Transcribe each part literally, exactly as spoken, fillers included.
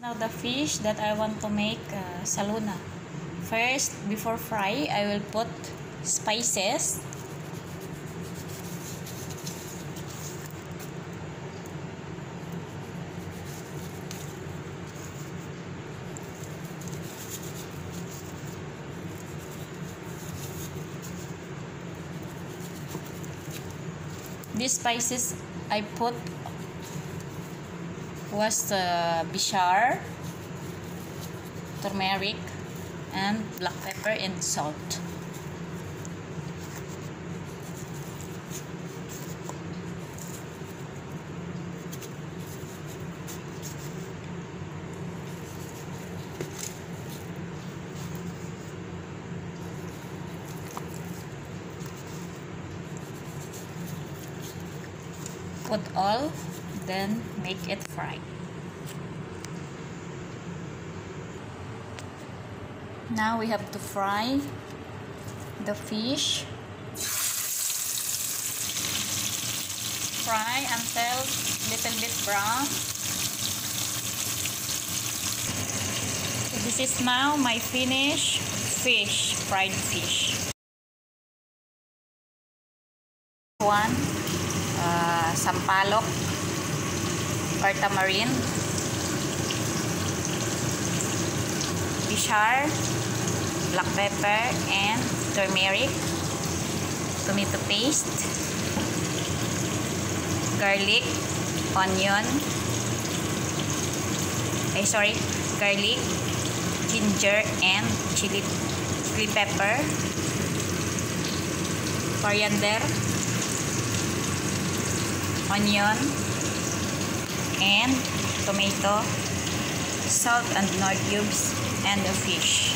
Now the fish that I want to make uh, salona. First, before fry, I will put spices. These spices I put was uh, bishar, turmeric, and black pepper and salt. Put all, then make it fry. Now we have to fry the fish. Fry until little bit brown. So this is now my finished fish, fried fish. One, uh, sampalok or tamarind, bishar, black pepper and turmeric, tomato paste, garlic, onion, eh sorry, garlic, ginger and chili, chili pepper, coriander, onion and tomato, salt and nor cubes, and the fish.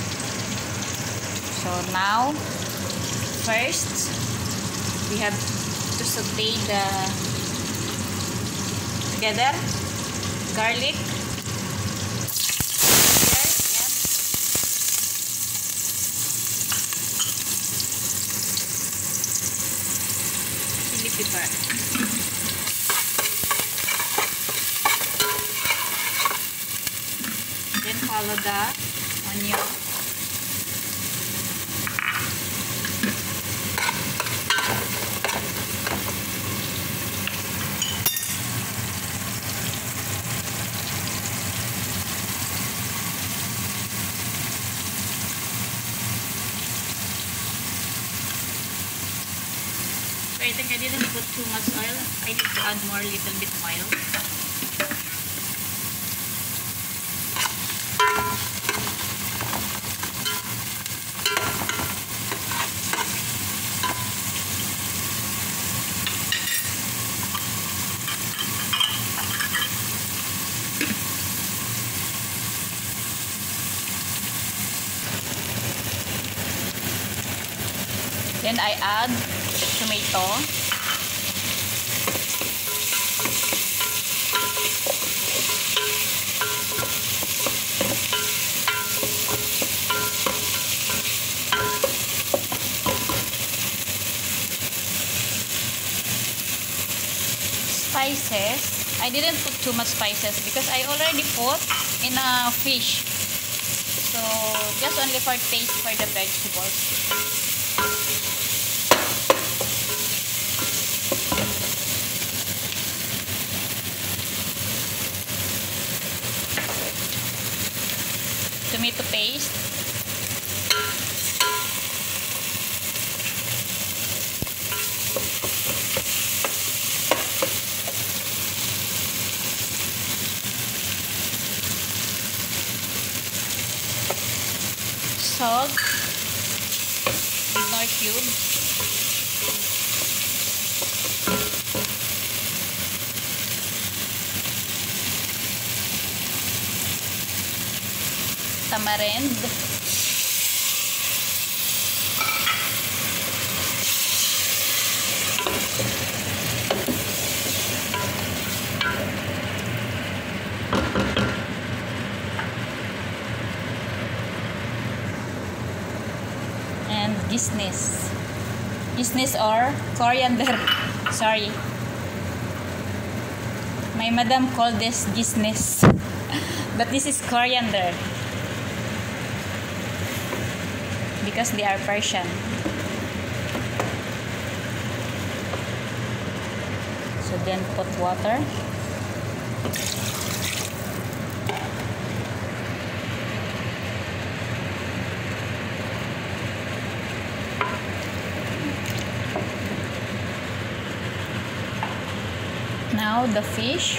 So now, first we have to saute the together garlic, ginger, and chili pepper. Then follow the onion. So I think I didn't put too much oil. I need to add more little bit oil. Then I add tomato, spices. I didn't put too much spices because I already put in a fish. So just only for taste for the vegetables. Tomato paste, salt with nor cube, tamarind, and gisnis. Gisnis or coriander. Sorry. My madam called this gisnis. But this is coriander because they are Persian. So then put water. Now the fish.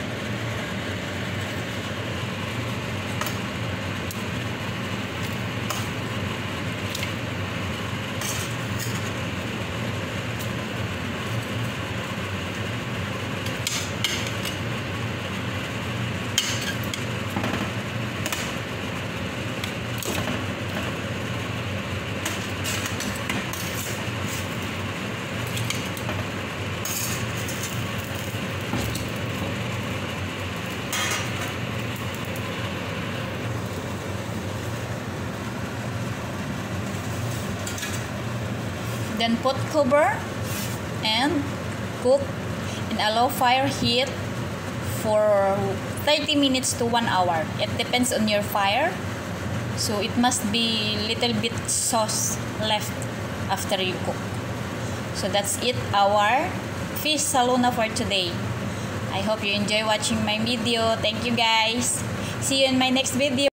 Then put cover and cook in a low fire heat for thirty minutes to one hour. It depends on your fire. So it must be little bit sauce left after you cook. So that's it, our fish salona for today. I hope you enjoy watching my video. Thank you guys. See you in my next video.